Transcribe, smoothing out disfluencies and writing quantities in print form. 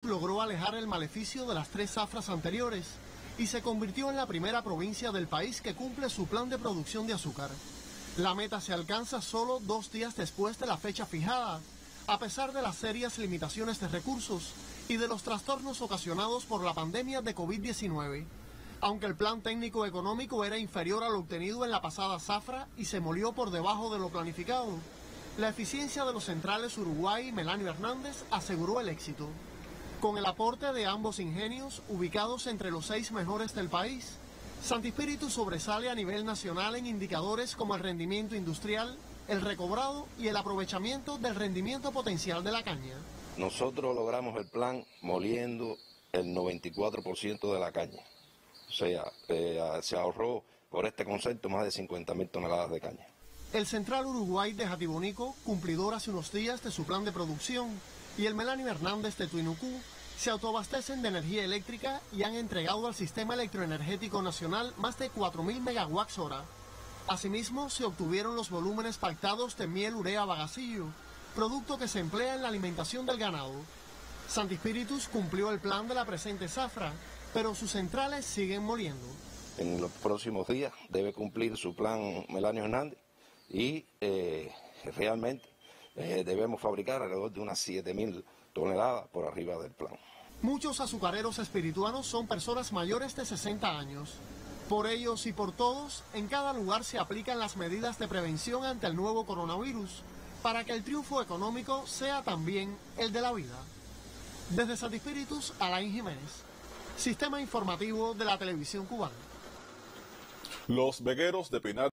logró alejar el maleficio de las 3 zafras anteriores y se convirtió en la primera provincia del país que cumple su plan de producción de azúcar. La meta se alcanza solo 2 días después de la fecha fijada, a pesar de las serias limitaciones de recursos y de los trastornos ocasionados por la pandemia de COVID-19. Aunque el plan técnico económico era inferior a lo obtenido en la pasada zafra y se molió por debajo de lo planificado, la eficiencia de los centrales Uruguay y Melanio Hernández aseguró el éxito. Con el aporte de ambos ingenios, ubicados entre los 6 mejores del país, Santi Spíritus sobresale a nivel nacional en indicadores como el rendimiento industrial, el recobrado y el aprovechamiento del rendimiento potencial de la caña. Nosotros logramos el plan moliendo el 94% de la caña. O sea, se ahorró por este concepto más de 50.000 toneladas de caña. El Central Uruguay de Jatibonico, cumplidor hace unos días de su plan de producción, y el Melanio Hernández de Tuinucú se autoabastecen de energía eléctrica y han entregado al Sistema Electroenergético Nacional más de 4.000 megawatts hora. Asimismo, se obtuvieron los volúmenes pactados de miel urea bagacillo, producto que se emplea en la alimentación del ganado. Santi Spíritus cumplió el plan de la presente zafra, pero sus centrales siguen moliendo. En los próximos días debe cumplir su plan Melanio Hernández y realmente debemos fabricar alrededor de unas 7.000 toneladas por arriba del plan. Muchos azucareros espirituanos son personas mayores de 60 años. Por ellos y por todos, en cada lugar se aplican las medidas de prevención ante el nuevo coronavirus, para que el triunfo económico sea también el de la vida. Desde Santi Spíritus, Alain Jiménez, Sistema Informativo de la Televisión Cubana. Los vegueros de Pinar